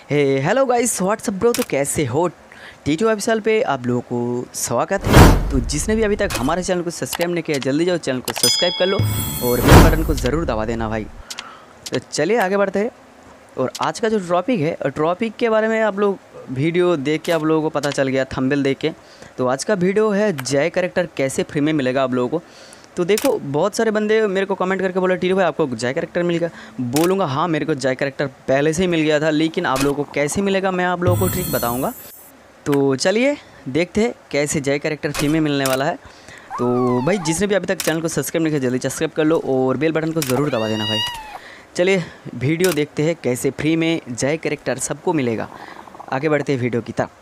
हे hello guys what's up bro. तो कैसे हो? टी2 ऑफिशियल पे आप लोगों को स्वागत है। तो जिसने भी अभी तक हमारे चैनल को सब्सक्राइब नहीं किया जल्दी जाओ चैनल को सब्सक्राइब कर लो और बेल बटन को ज़रूर दबा देना भाई। तो चलिए आगे बढ़ते हैं। और आज का जो टॉपिक है टॉपिक के बारे में आप लोग वीडियो देख के आप लोगों को पता चल गया, थंबनेल देख के। तो आज का वीडियो है जय कैरेक्टर कैसे फ्री में मिलेगा आप लोगों को। तो देखो बहुत सारे बंदे मेरे को कमेंट करके बोले टीरू भाई आपको जय कैरेक्टर मिल गया। बोलूँगा हाँ मेरे को जय कैरेक्टर पहले से ही मिल गया था, लेकिन आप लोगों को कैसे मिलेगा मैं आप लोगों को ट्रिक बताऊँगा। तो चलिए देखते हैं कैसे जय कैरेक्टर फ्री में मिलने वाला है। तो भाई जिसने भी अभी तक चैनल को सब्सक्राइब नहीं किया जल्दी सब्सक्राइब कर लो और बेल बटन को ज़रूर दबा देना भाई। चलिए वीडियो देखते हैं कैसे फ्री में जय कैरेक्टर सबको मिलेगा। आगे बढ़ते हैं वीडियो की तरफ।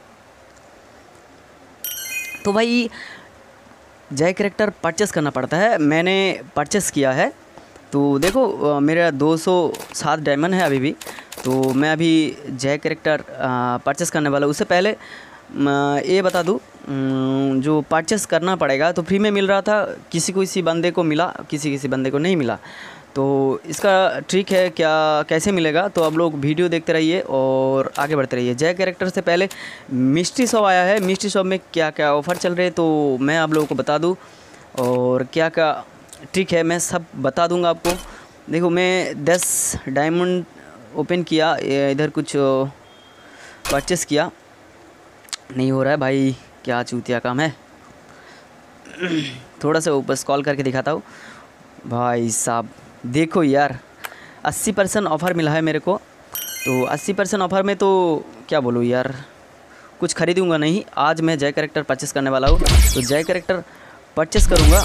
तो भाई जय कैरेक्टर परचेस करना पड़ता है, मैंने परचेस किया है। तो देखो मेरा 207 डायमंड है अभी भी। तो मैं अभी जय कैरेक्टर परचेस करने वाला हूँ। उससे पहले ये बता दूँ जो परचेस करना पड़ेगा तो फ्री में मिल रहा था, किसी बंदे को मिला, किसी बंदे को नहीं मिला। तो इसका ट्रिक है क्या कैसे मिलेगा, तो आप लोग वीडियो देखते रहिए और आगे बढ़ते रहिए। जय कैरेक्टर से पहले मिस्ट्री शॉप आया है, मिस्ट्री शॉप में क्या क्या ऑफ़र चल रहे हैं तो मैं आप लोगों को बता दूं और क्या क्या ट्रिक है मैं सब बता दूंगा आपको। देखो मैं 10 डायमंड ओपन किया, इधर कुछ परचेस किया, नहीं हो रहा है भाई, क्या चूतिया काम है। थोड़ा सा ऊपर स्क्रॉल करके दिखाता हूँ भाई साहब। देखो यार 80% ऑफ़र मिला है मेरे को। तो 80% ऑफ़र में तो क्या बोलूँ यार, कुछ ख़रीदूँगा नहीं। आज मैं जय कैरेक्टर परचेस करने वाला हूँ। तो जय कैरेक्टर परचेस करूँगा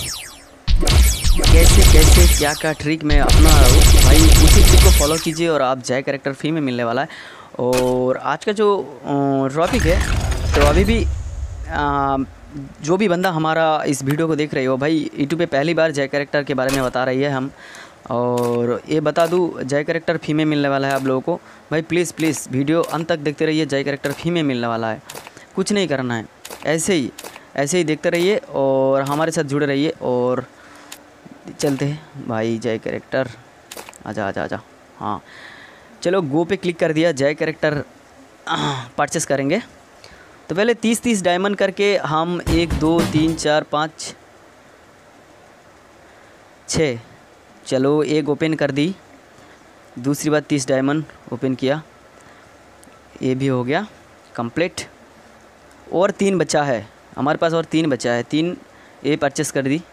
कैसे क्या क्या ट्रिक मैं अपना रहा हूँ भाई, उसी ट्रिक को फॉलो कीजिए और आप जय कैरेक्टर फ्री में मिलने वाला है। और आज का जो टॉपिक है तो अभी भी जो भी बंदा हमारा इस वीडियो को देख रहे हो भाई, यूट्यूब पे पहली बार जय कैरेक्टर के बारे में बता रही है हम। और ये बता दूँ जय कैरेक्टर फ्री में मिलने वाला है आप लोगों को भाई। प्लीज़ वीडियो अंत तक देखते रहिए, जय कैरेक्टर फ्री में मिलने वाला है, कुछ नहीं करना है, ऐसे ही देखते रहिए और हमारे साथ जुड़े रहिए। और चलते हैं भाई जय कैरेक्टर, आजा। हाँ चलो गो पे क्लिक कर दिया, जय कैरेक्टर परचेस करेंगे। तो पहले 30 डायमंड करके हम 1 2 3 4 5 6 चलो एक ओपन कर दी। दूसरी बार 30 डायमंड ओपन किया, ये भी हो गया कंप्लीट। और 3 बचा है हमारे पास, और 3 बचा है, 3 ये परचेस कर दी।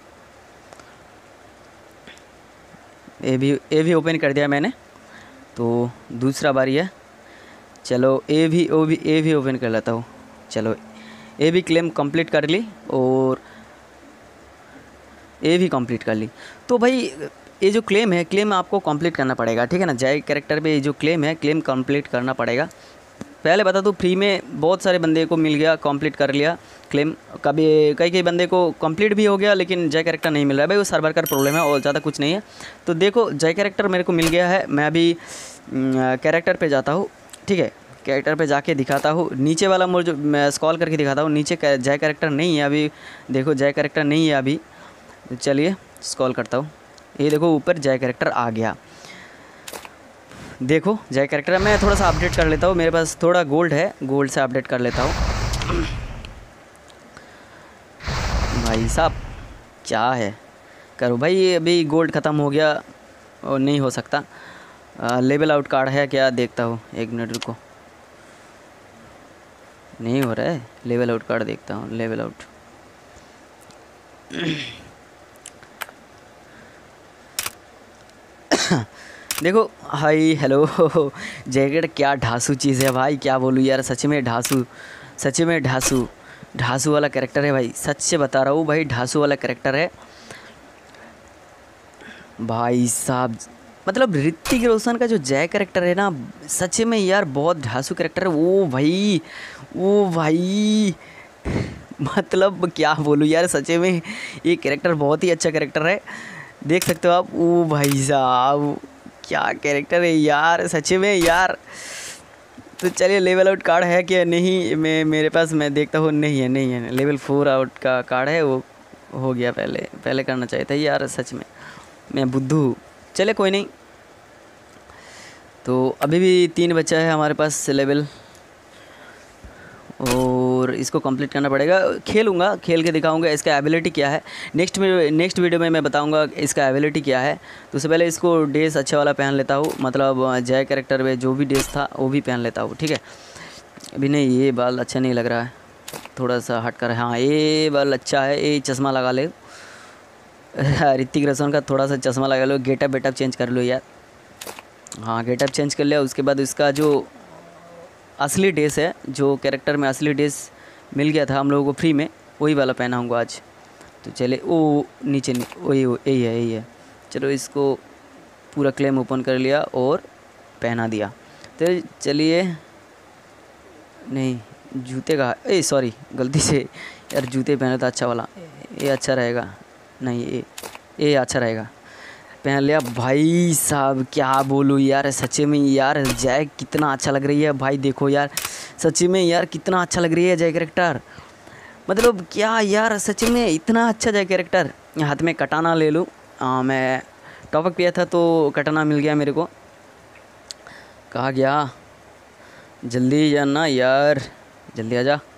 ये भी ओपन कर दिया मैंने। तो दूसरा बारी है, चलो ये भी ओपन कर लेता हूँ। चलो ये भी क्लेम कंप्लीट कर ली और ये भी कंप्लीट कर ली। तो भाई ये जो क्लेम है, क्लेम आपको कंप्लीट करना पड़ेगा, ठीक है ना। जय कैरेक्टर पे ये जो क्लेम है, क्लेम कंप्लीट करना पड़ेगा। पहले बता दूँ फ्री में बहुत सारे बंदे को मिल गया, कंप्लीट कर लिया क्लेम। कई बंदे को कंप्लीट भी हो गया लेकिन जय कैरेक्टर नहीं मिल रहा है भाई, वो सर्वर का प्रॉब्लम है और ज़्यादा कुछ नहीं है। तो देखो जय कैरेक्टर मेरे को मिल गया है। मैं अभी कैरेक्टर पे जाता हूँ, ठीक है, कैरेक्टर पे जाके दिखाता हूँ। नीचे वाला मोड़ जो मैं स्क्रॉल करके दिखाता हूँ, नीचे जय कैरेक्टर नहीं है अभी। देखो जय कैरेक्टर नहीं है अभी। चलिए स्क्रॉल करता हूँ, ये देखो ऊपर जय कैरेक्टर आ गया। देखो जय कैरेक्टर मैं थोड़ा सा अपडेट कर लेता हूँ, मेरे पास थोड़ा गोल्ड है, गोल्ड से अपडेट कर लेता हूँ। भाई साहब क्या है करो भाई, अभी गोल्ड ख़त्म हो गया और नहीं हो सकता। लेवल आउट कार्ड है क्या, देखता हूँ, 1 मिनट रुको। नहीं हो रहा है लेवल आउट कार्ड, देखता हूँ लेवल आउट। देखो हाई हेलो जैकेट क्या ढासू चीज़ है भाई, क्या बोलूँ यार, सच में ढासू वाला कैरेक्टर है भाई, सच से बता रहा हूँ भाई, ढासू वाला कैरेक्टर है भाई साहब। मतलब ऋतिक रोशन का जो जय कैरेक्टर है ना, सच में यार बहुत ढासू कैरेक्टर है वो भाई मतलब क्या बोलूँ यार, सच में ये कैरेक्टर बहुत ही अच्छा कैरेक्टर है, देख सकते हो आप। ओ भाई साहब क्या कैरेक्टर है यार, सच में यार। तो चलिए लेवल आउट कार्ड है कि नहीं मेरे पास, मैं देखता हूँ। नहीं है लेवल 4 आउट का कार्ड है, वो हो गया पहले करना चाहिए था यार, सच में मैं बुद्धू। चले कोई नहीं। तो तो अभी भी 3 बचा है हमारे पास लेवल, और इसको कंप्लीट करना पड़ेगा। खेलूँगा, खेल के दिखाऊंगा इसका एबिलिटी क्या है। नेक्स्ट वीडियो में मैं बताऊंगा इसका एबिलिटी क्या है। तो उससे पहले इसको ड्रेस अच्छा वाला पहन लेता हूँ, मतलब जय कैरेक्टर में जो भी ड्रेस था वो भी पहन लेता हूँ, ठीक है। अभी नहीं, ये बाल अच्छा नहीं लग रहा है, थोड़ा सा हट कर। हाँ, ये बाल अच्छा है, ये चश्मा लगा ले ऋतिक रोशन का थोड़ा सा चश्मा लगा लो, गेटअप वेटअप चेंज कर लो यार। हाँ, गेटअप चेंज कर लिया। उसके बाद इसका जो असली ड्रेस है, जो कैरेक्टर में असली ड्रेस मिल गया था हम लोगों को फ्री में, वही वाला पहना हूँ आज। तो चले, ओ नीचे वही यही है। चलो, इसको पूरा क्लेम ओपन कर लिया और पहना दिया। तो चलिए, नहीं जूते का, सॉरी गलती से यार, जूते पहने था अच्छा वाला, ये अच्छा रहेगा। नहीं, ये अच्छा रहेगा, पहन लिया। भाई साहब क्या बोलूँ यार, सच्चे में यार जय कितना अच्छा लग रही है भाई। देखो यार, सच्ची में यार कितना अच्छा लग रही है जय कैरेक्टर, मतलब क्या यार, सच में इतना अच्छा जय कैरेक्टर। हाथ में कटाना ले लूँ, मैं टॉपअप किया था तो कटाना मिल गया मेरे को। कहा गया, जल्दी जाना यार, जल्दी आ जा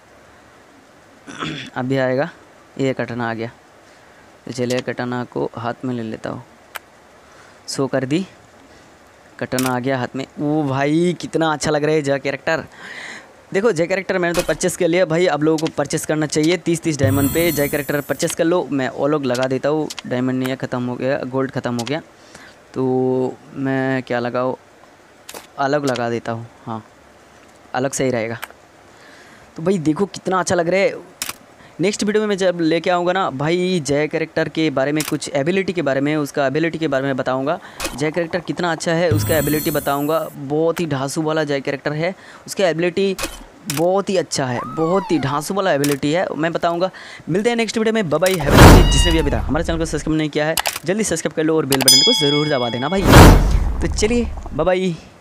अभी आएगा। ये कटाना आ गया, तो चलिए कटाना को हाथ में ले लेता हूँ। शो कर दी, कटाना आ गया हाथ में। ओ भाई कितना अच्छा लग रहा है जय कैरेक्टर। देखो जय कैरेक्टर मैंने तो परचेस कर लिया भाई, आप लोगों को परचेस करना चाहिए। 30 डायमंड पे जय कैरेक्टर परचेस कर लो। मैं ओलॉग लगा देता हूँ, डायमंड नहीं है, ख़त्म हो गया, गोल्ड ख़त्म हो गया, तो मैं क्या लगाऊँ, अलग लगा देता हूँ। हाँ, अलग सही रहेगा। तो भाई देखो कितना अच्छा लग रहा है। नेक्स्ट वीडियो में मैं जब लेके आऊँगा ना भाई, जय कैरेक्टर के बारे में, कुछ एबिलिटी के बारे में, उसका एबिलिटी के बारे में बताऊँगा। जय कैरेक्टर कितना अच्छा है उसका एबिलिटी बताऊँगा। बहुत ही ढांसू वाला जय कैरेक्टर है, उसका एबिलिटी बहुत ही अच्छा है, बहुत ही ढांसू वाला एबिलिटी है, मैं बताऊँगा। मिलते हैं नेक्स्ट वीडियो में, bye bye. Have a nice day. जिसने भी अभी तक हमारे चैनल को सब्सक्राइब नहीं किया है, जल्दी सब्सक्राइब कर लो और बेल बटन को ज़रूर दबा देना भाई। तो चलिए, बाय बाय।